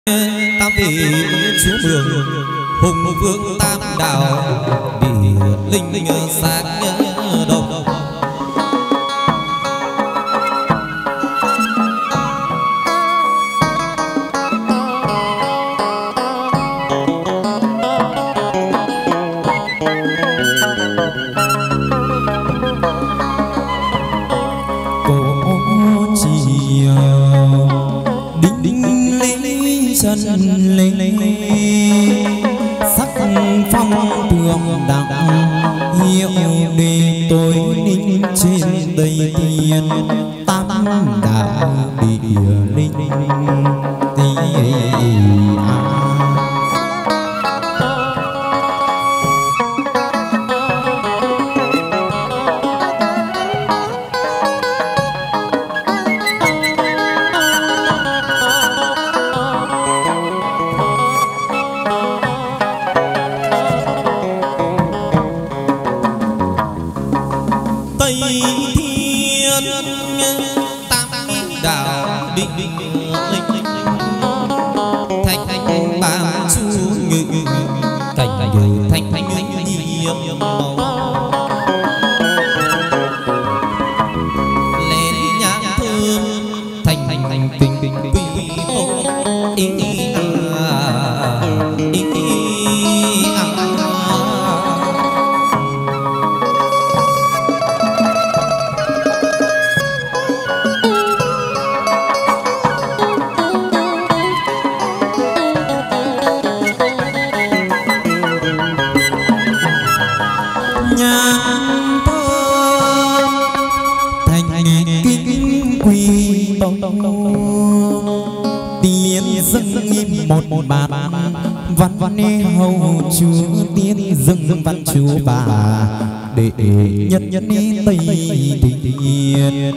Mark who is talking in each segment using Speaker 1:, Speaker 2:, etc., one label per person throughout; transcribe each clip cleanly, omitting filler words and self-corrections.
Speaker 1: tam vị chú mường hùng vương tam đảo bị linh sáng đồng
Speaker 2: chân lên sắc phong thường đặng hiệu để tôi ninh trên đầy tiền tam đã bị linh văn chú bà để nhân nhân tây tiền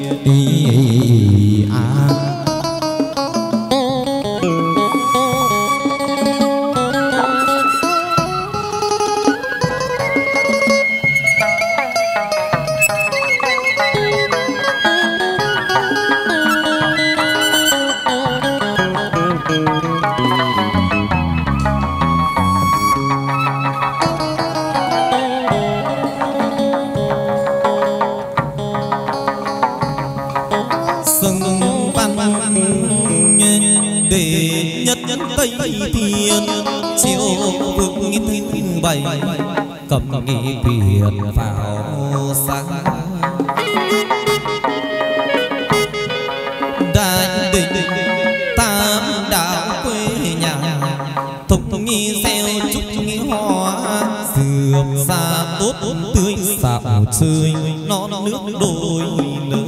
Speaker 2: cầm nghị Việt vào sáng đại định tam đảo quê nhà thục nghi gieo chúc nghi hoa dược xa tốt tươi xạo chơi non nước đôi nở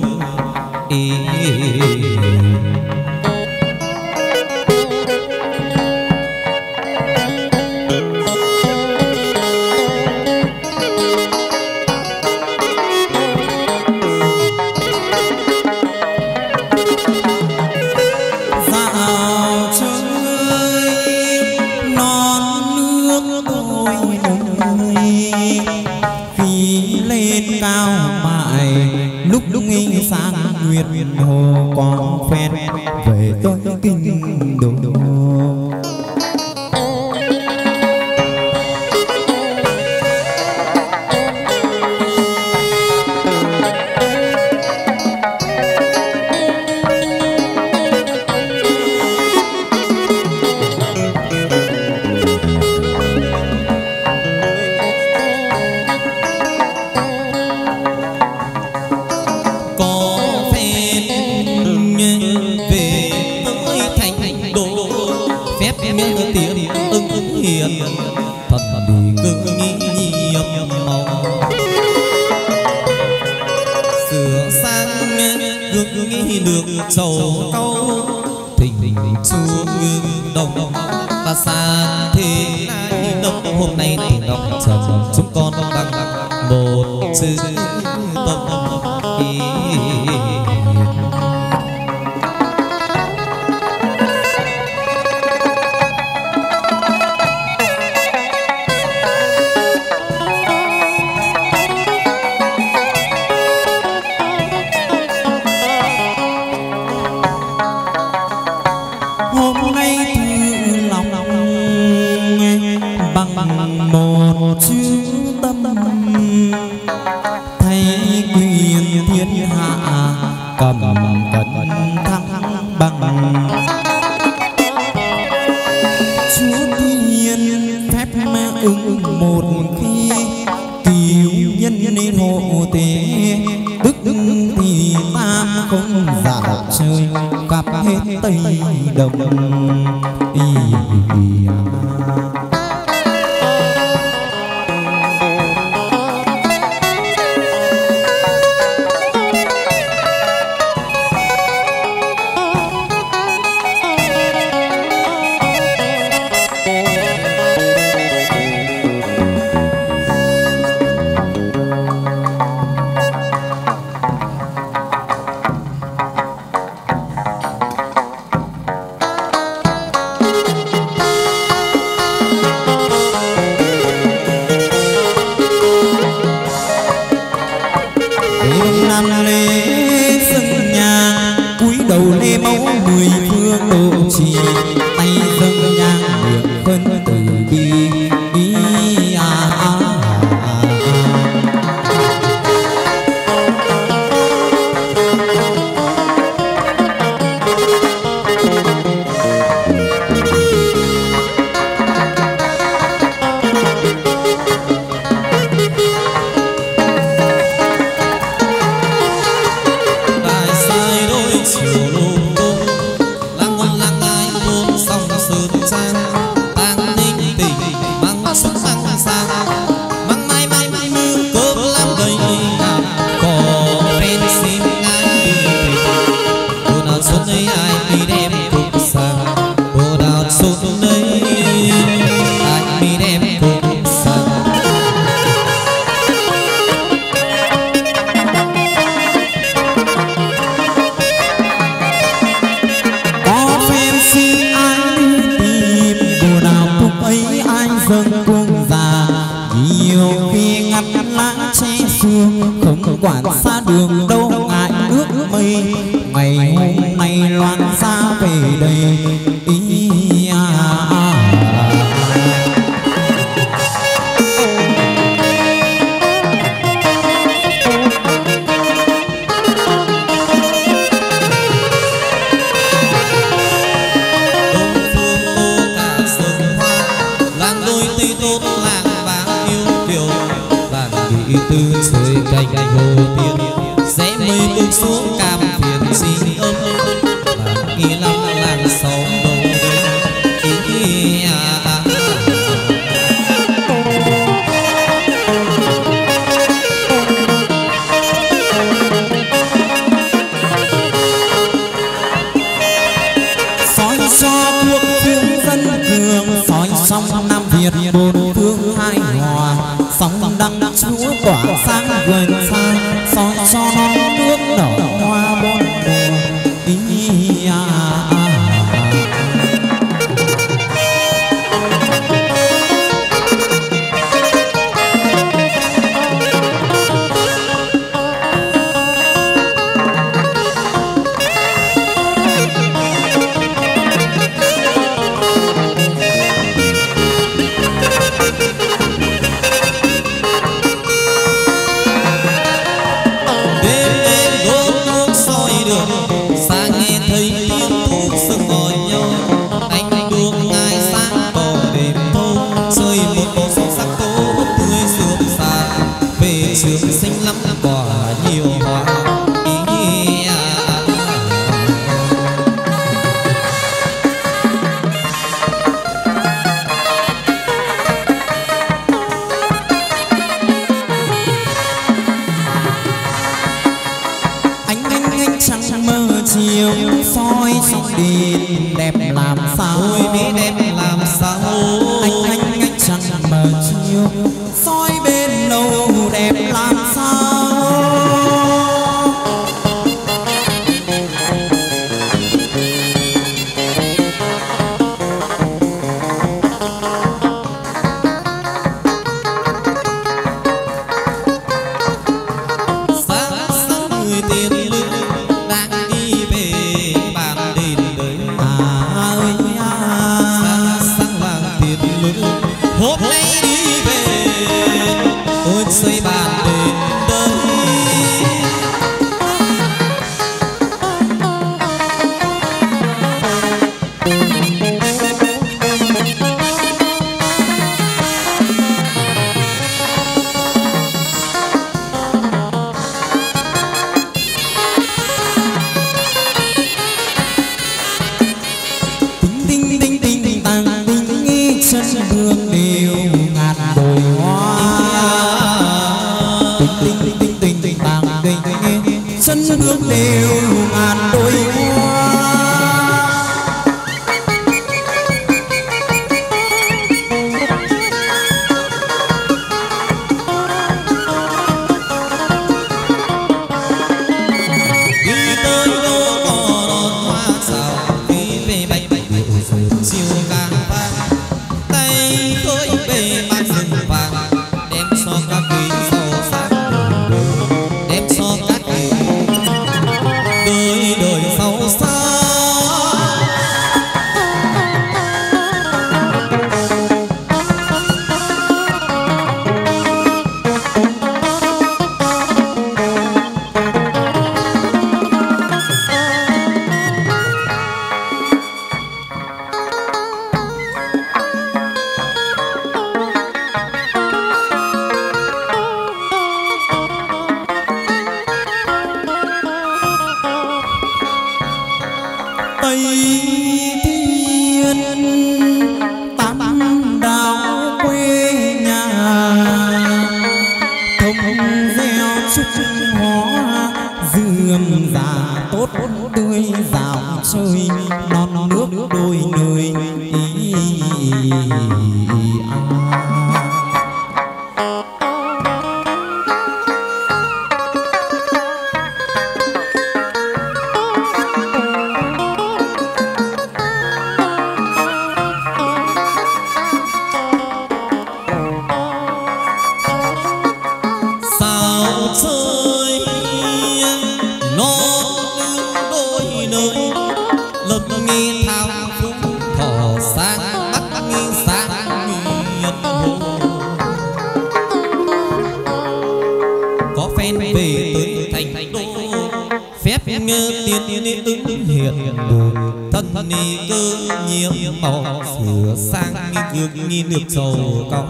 Speaker 2: sang nguyệt hồ con phen về tôi kinh đồ sầu câu thỉnh chúa ngưng đồng và xa thế này đông hôm nay thì đọc trầm chúng con bằng một chữ tâm hôm nay hết Tây Đồng.
Speaker 1: Sáng
Speaker 2: rêu ngàn đôi hoa.
Speaker 1: đi tới đâu có đón hoa sao đi về bạch chiều càng vàng tay tôi về mang rừng vàng đem cho các vị giàu sang đem cho các vị đời đời giàu sang.
Speaker 2: Tây thiên tám đảo quê nhà thông gieo chúc hoa dườm già tốt tươi dạo chơi non nước đôi nơi
Speaker 1: sao chơi non nước đôi nơi lần nghi thao phúng thỏ sang bắc nghi sang miền hồ có phen về tới thành đô phép như tiên ứng hiện đồ thân ni cơ nhiễm màu sửa sang nghi gương nghi nước dầu cao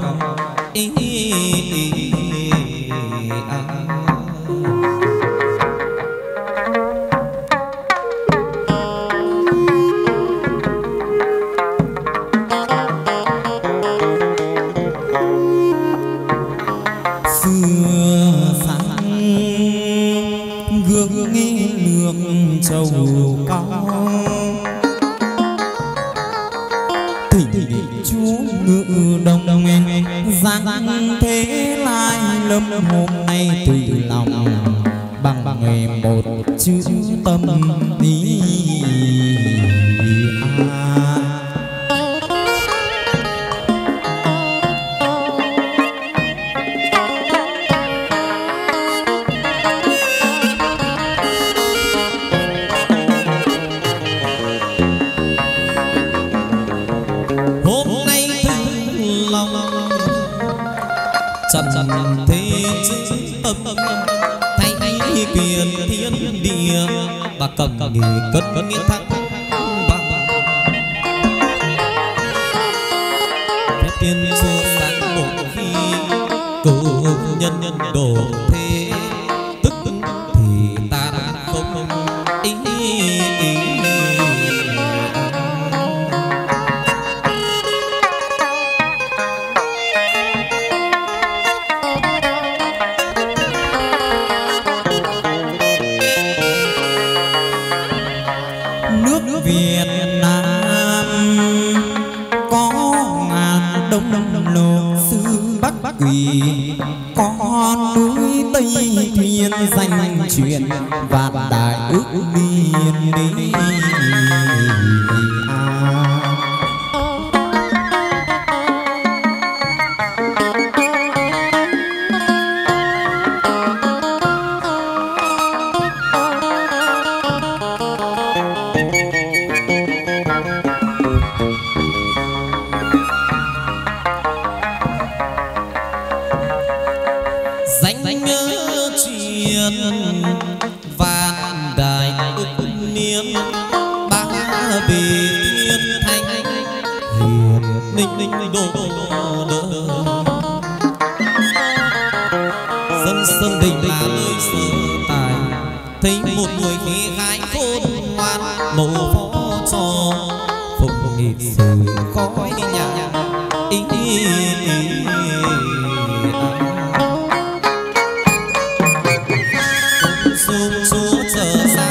Speaker 2: xưa sáng gương nghi lượng châu cao thỉnh chúa ngự đồng giang thế lai lâm hôm nay từ lòng bằng nghề một chữ tâm ý
Speaker 1: hôm nay từ lòng trần thế tâm thay quyền thiên địa bà cầm nghề cất nghĩa thắng bằng phép tiên chúa sáng một khi cầu nhân đổ thế tức thì ta đã không ý
Speaker 2: nước Việt Nam có ngàn đông lục sư Bắc Quỳ có núi Tây Thiên danh truyền vạn đại ước miền đi
Speaker 1: danh nhớ truyền vạn đại ức niên ba bề thiên thanh hiền ninh độ đỡ dân sơn đình là nơi sơ tài thấy một người khí khái khôn ngoan mẫu phó cho phục nghị sự khói nhà xuống chúa chờ xa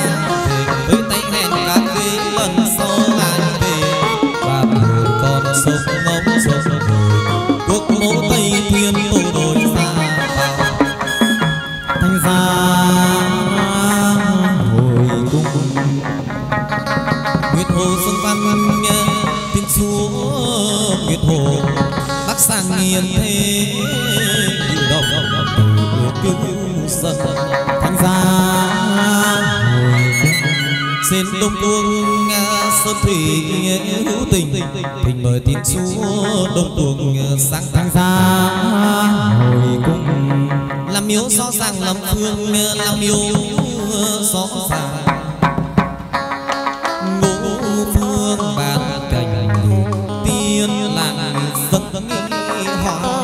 Speaker 1: sông ngóng sông rồi quốc mẫu tây thiên tô đồi xa vào
Speaker 2: thanh gia hồi cung
Speaker 1: nguyệt hồ sông văn tiên chúa nguyệt hồ bắc sang nghiền thế cử động cứu sân
Speaker 2: thanh gia hồi cung
Speaker 1: xin đông tuông sơn thủy hữu tình tình mời thiên chúa đông tuông sáng
Speaker 2: thanh gia hồi cung
Speaker 1: làm miếu rõ ràng làm phương làm miếu rõ ràng ngũ phương bàn cảnh tiên làng dân họ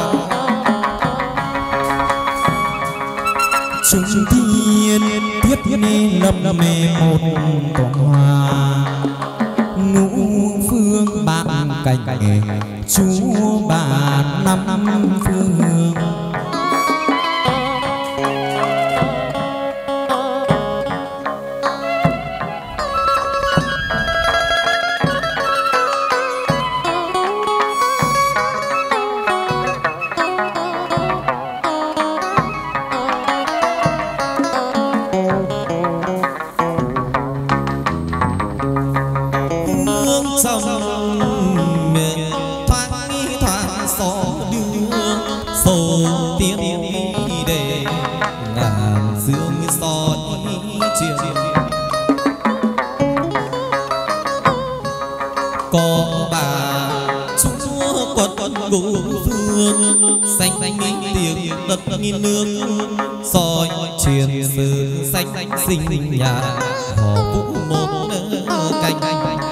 Speaker 2: trung thiên thiết ni lâm mê một tòa ngũ phương bạn cảnh chúa bà năm phương
Speaker 1: có bà chúa quật ngũ phương xanh tiếng đất nghìn nước soi truyền sự xanh sinh nhà họ vũ một canh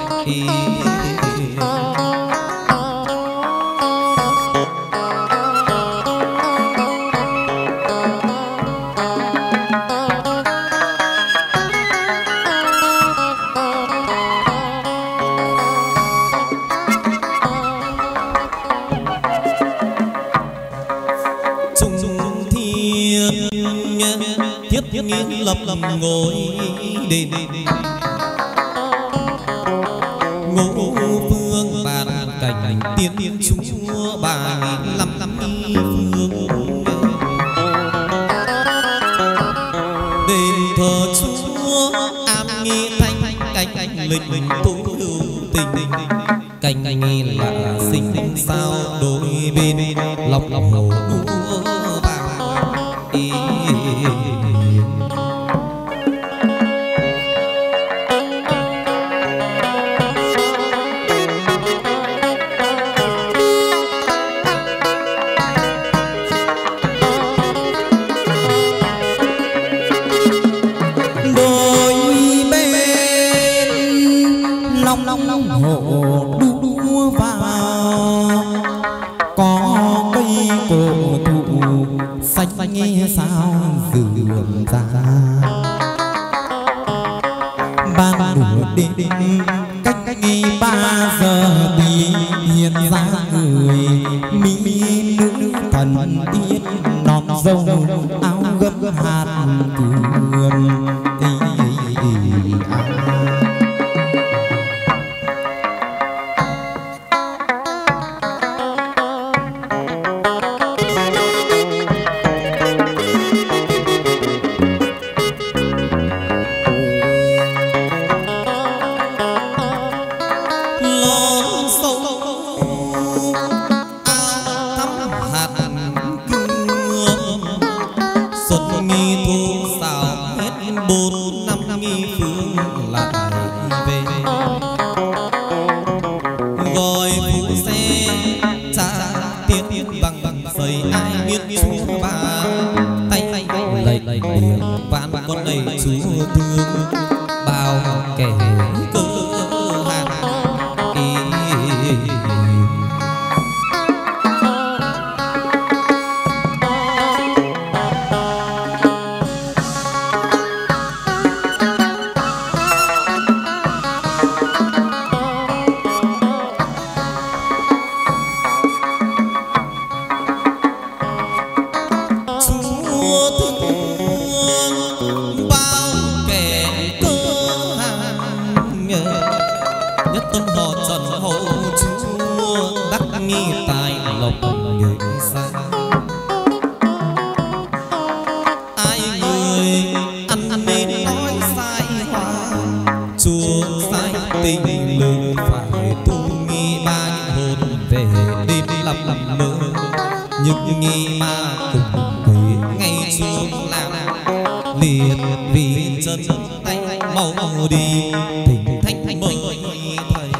Speaker 1: thiết nghiên lập ngồi đền ngũ phương bàn cảnh tiên chúa bà lăm phương đền thờ chúa am nghi thanh cảnh lịch tu hữu tình cảnh nghi là sinh sao đôi bên lòng hồ
Speaker 2: hộ đua vào có cây cổ thụ xanh nghe sao dường ra ban đùa đêm cách nghi 3 giờ thì hiện ra người mỹ nữ thần tiên nón dâu áo gấm hạt cường nghi tài lộc người xa. Ai người ăn nên nói sai hoa, chua sai tình lương phải tu nghi ba hồn về đêm lầm mơ. Nhưng nghi ma cùng quỷ ngay xuống làm liệt vì chân tay mau đi thỉnh thanh mời thầy.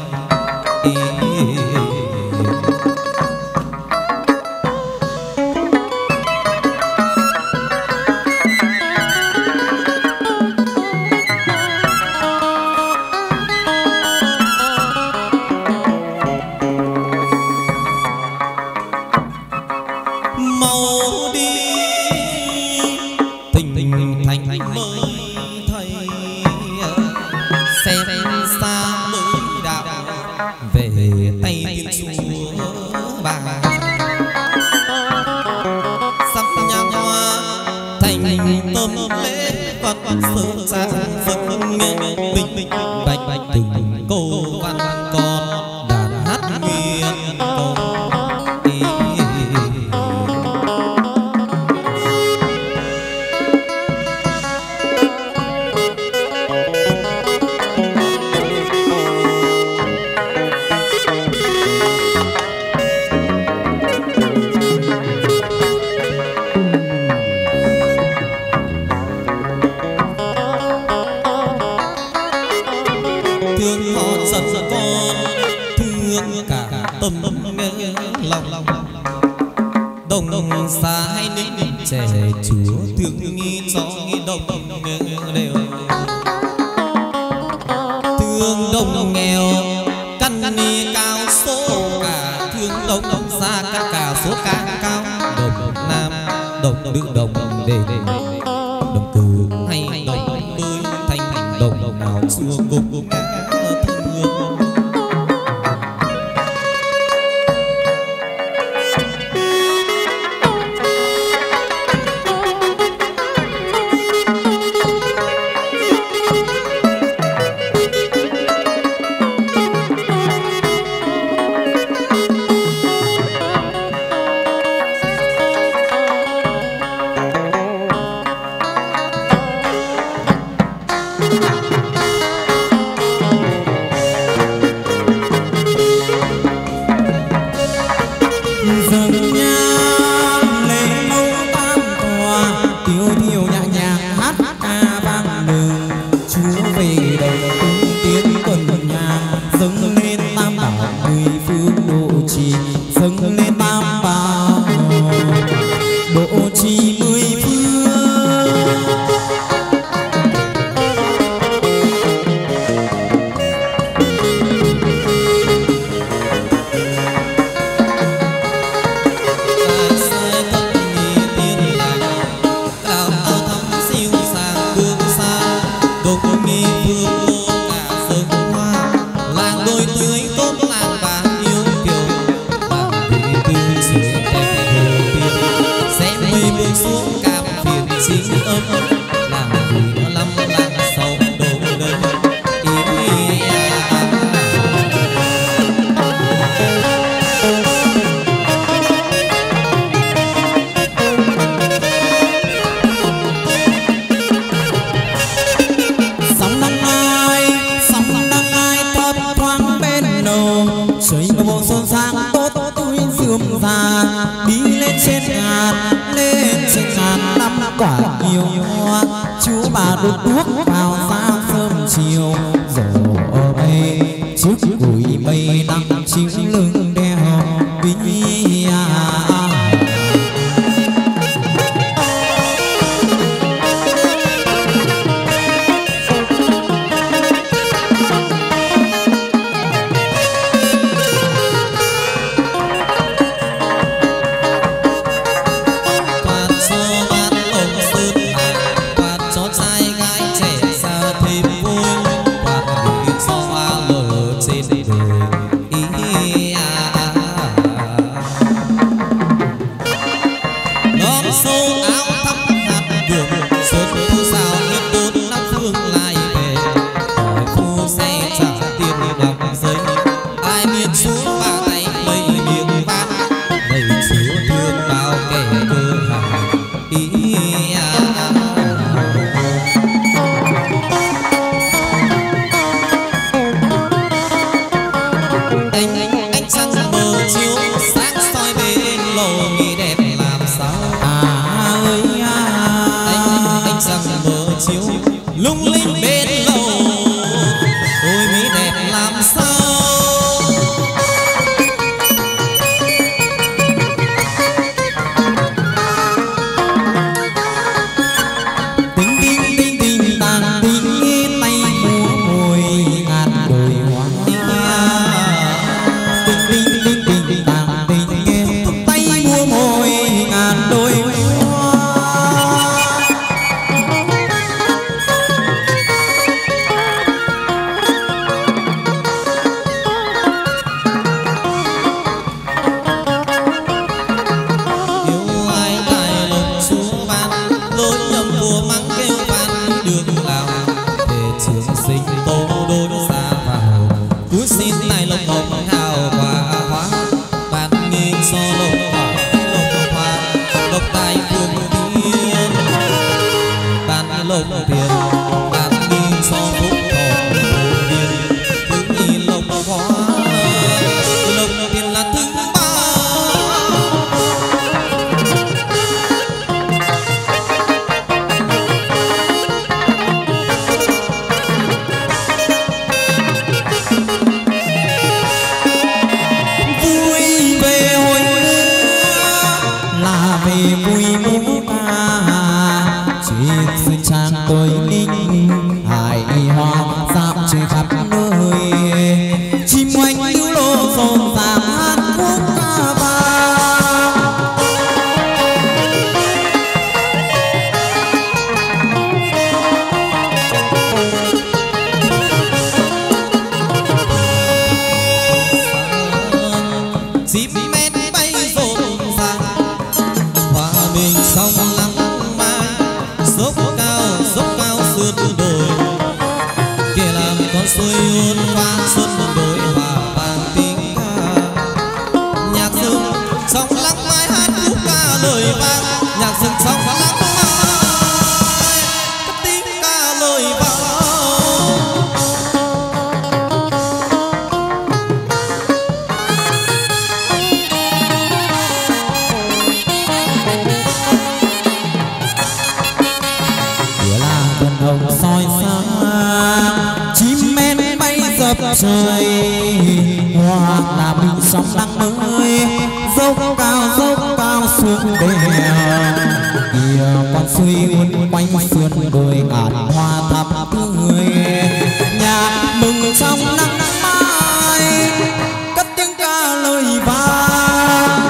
Speaker 2: trời hoa là mình sóng nắng mới dốc cao xuống đèo kia con suối uốn quanh sườn đồi ngàn hoa thắm tươi nhạc mừng trong nắng mai cất tiếng ca lời vang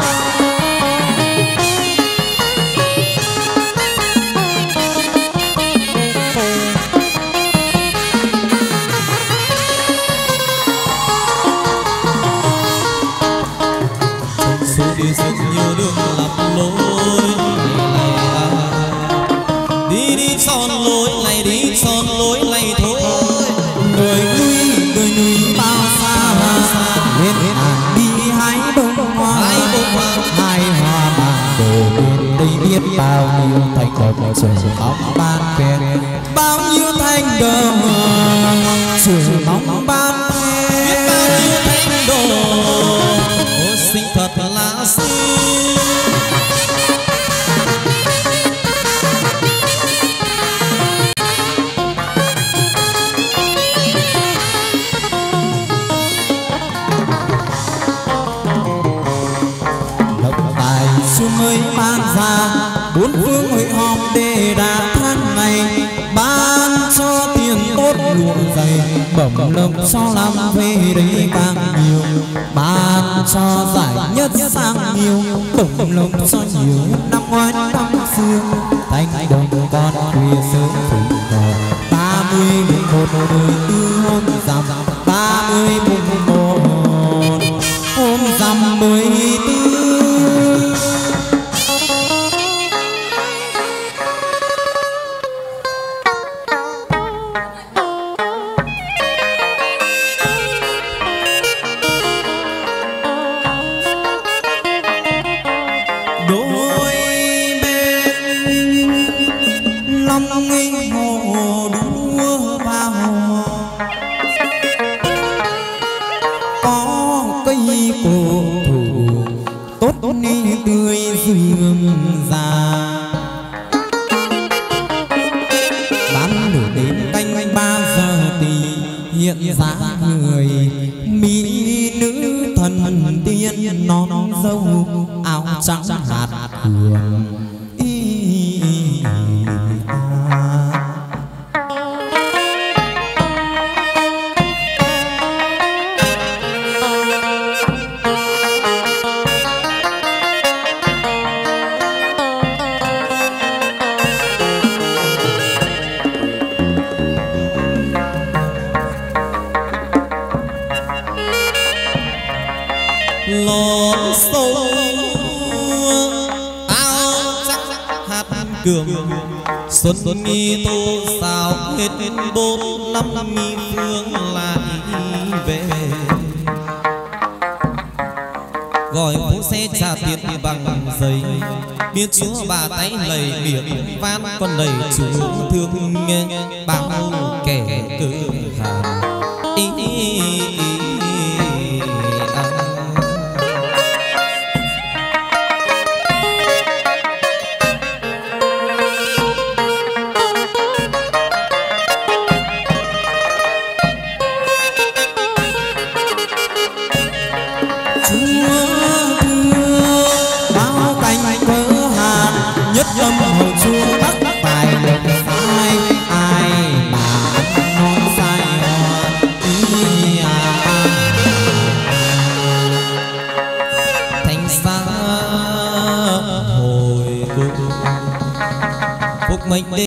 Speaker 1: đi rất nhiều đường lầm lối đi son lối này thôi
Speaker 2: đồi núi bao xa lên đi hái bông hoa hai hoa mang đồ bên đây biết bao nhiêu thành đồng trời bóng ban khen bao nhiêu thành đồng trời bóng ban
Speaker 1: biết bao nhiêu thành đồng sinh thật là xinh
Speaker 2: tài xuân mới ban ra bốn phương hội họp để đã tháng ngày ban cho tiền tốt lụa dày bẩm lộc cho làm về đấy càng nhiều ban cho giải nhất sang nhiều bẩm lộc cho nhiều năm ngoái năm xưa thanh đồng con khuya sớm phủ vào 30 mùng 1 đời tư hôm rằm 30 mùng 1 hôm rằm 14 tươi dương già bán nửa đến canh 3 giờ thì hiện ra người mỹ nữ thần tiên non dâu áo trắng hạt hường
Speaker 1: lò sâu áo trắng hạt cường xuân nghi tô sao hết 4 năm nghi phương lại về gọi phố xe trả tiền bằng giấy biết chúa bà tay lầy miệng van con lầy chúa thương nghe bao kẻ cử hàng
Speaker 2: âm hồn chúa bắc tài lộc sai ai mà nói sai
Speaker 1: thành xa hồi phúc mệnh